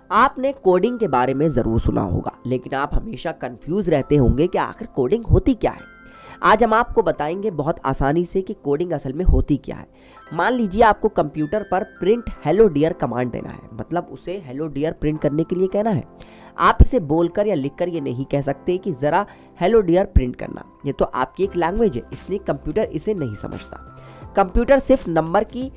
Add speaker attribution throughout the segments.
Speaker 1: आपने कोडिंग के बारे में ज़रूर सुना होगा, लेकिन आप हमेशा कंफ्यूज रहते होंगे कि आखिर कोडिंग होती क्या है। आज हम आपको बताएंगे बहुत आसानी से कि कोडिंग असल में होती क्या है। मान लीजिए आपको कंप्यूटर पर प्रिंट हेलो डियर कमांड देना है, मतलब उसे हेलो डियर प्रिंट करने के लिए कहना है। आप इसे बोलकर या लिखकर ये नहीं कह सकते कि ज़रा हेलो डियर प्रिंट करना। ये तो आपकी एक लैंग्वेज है, इसलिए कंप्यूटर इसे नहीं समझता। कंप्यूटर सिर्फ नंबर की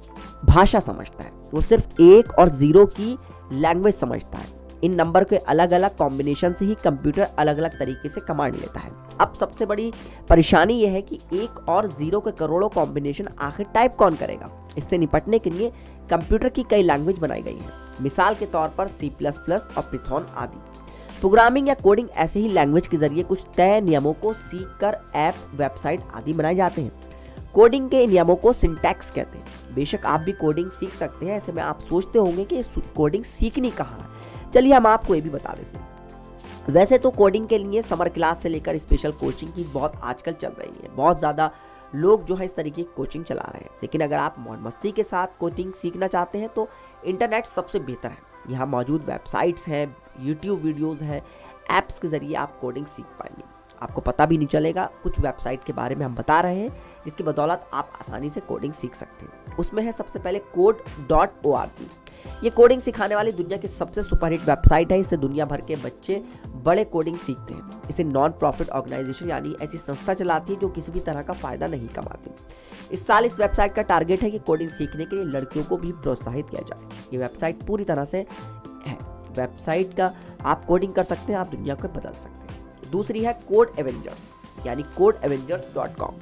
Speaker 1: भाषा समझता है, वो सिर्फ 1 और 0 की लैंग्वेज समझता है। इन नंबर के अलग अलग कॉम्बिनेशन से ही कंप्यूटर अलग अलग तरीके से कमांड लेता है। अब सबसे बड़ी परेशानी यह है कि 1 और 0 के करोड़ों कॉम्बिनेशन आखिर टाइप कौन करेगा। इससे निपटने के लिए कंप्यूटर की कई लैंग्वेज बनाई गई है, मिसाल के तौर पर C++ और पिथॉन आदि। प्रोग्रामिंग या कोडिंग ऐसे ही लैंग्वेज के जरिए कुछ तय नियमों को सीख कर ऐप, वेबसाइट आदि बनाए जाते हैं। कोडिंग के नियमों को सिंटैक्स कहते हैं। बेशक आप भी कोडिंग सीख सकते हैं, ऐसे में आप सोचते होंगे कि कोडिंग सीखनी कहाँ है। चलिए हम आपको ये भी बता देते हैं। वैसे तो कोडिंग के लिए समर क्लास से लेकर स्पेशल कोचिंग की बहुत आजकल चल रही है। बहुत ज़्यादा लोग जो है इस तरीके की कोचिंग चला रहे हैं, लेकिन अगर आप मौज मस्ती के साथ कोडिंग सीखना चाहते हैं तो इंटरनेट सबसे बेहतर है। यहाँ मौजूद वेबसाइट्स हैं, यूट्यूब वीडियोज़ हैं, ऐप्स के ज़रिए आप कोडिंग सीख पाएंगे। आपको पता भी नहीं चलेगा। कुछ वेबसाइट के बारे में हम बता रहे हैं जिसकी बदौलत आप आसानी से कोडिंग सीख सकते हैं। उसमें है सबसे पहले code.org। ये कोडिंग सिखाने वाली दुनिया की सबसे सुपरहिट वेबसाइट है। इससे दुनिया भर के बच्चे बड़े कोडिंग सीखते हैं। इसे नॉन प्रॉफिट ऑर्गेनाइजेशन यानी ऐसी संस्था चलाती है जो किसी भी तरह का फायदा नहीं कमाती। इस साल इस वेबसाइट का टारगेट है कि कोडिंग सीखने के लिए लड़कियों को भी प्रोत्साहित किया जाए। ये वेबसाइट पूरी तरह से है। वेबसाइट का आप कोडिंग कर सकते हैं, आप दुनिया को बदल सकते हैं। दूसरी है कोड एवेंजर्स यानी codeavengers.com।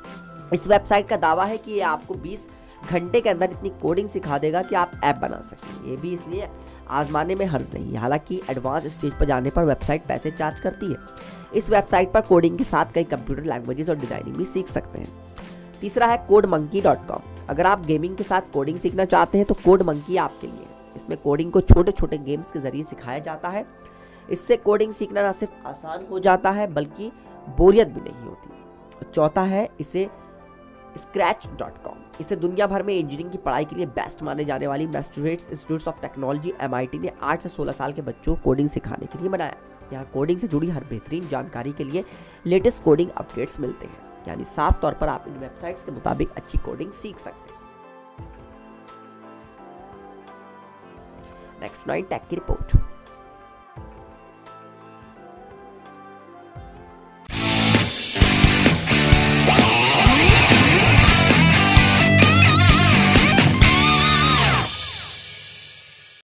Speaker 1: इस वेबसाइट का दावा है कि ये आपको 20 घंटे के अंदर इतनी कोडिंग सिखा देगा कि आप ऐप बना सकें। ये भी इसलिए आजमाने में हर्ज नहीं है। हालांकि एडवांस स्टेज पर जाने पर वेबसाइट पैसे चार्ज करती है। इस वेबसाइट पर कोडिंग के साथ कई कंप्यूटर लैंग्वेजेस और डिजाइनिंग भी सीख सकते हैं। तीसरा है codemonkey.com। अगर आप गेमिंग के साथ कोडिंग सीखना चाहते हैं तो कोडमंकी आपके लिए है। इसमें कोडिंग को छोटे छोटे गेम्स के जरिए सिखाया जाता है। इससे कोडिंग सीखना न सिर्फ आसान हो जाता है बल्कि बोरियत भी नहीं होती। चौथा है इसे scratch.com। इसे दुनिया भर में इंजीनियरिंग की पढ़ाई के लिए बेस्ट माने जाने वाली Massachusetts Institute of Technology MIT ने 8 से 16 साल के बच्चों को कोडिंग सिखाने के लिए बनाया। यहाँ कोडिंग से जुड़ी हर बेहतरीन जानकारी के लिए लेटेस्ट कोडिंग अपडेट्स मिलते हैं। यानी साफ तौर पर आप इन वेबसाइट्स के मुताबिक अच्छी कोडिंग सीख सकते हैं। नेक्स्ट 9 टेक की रिपोर्ट।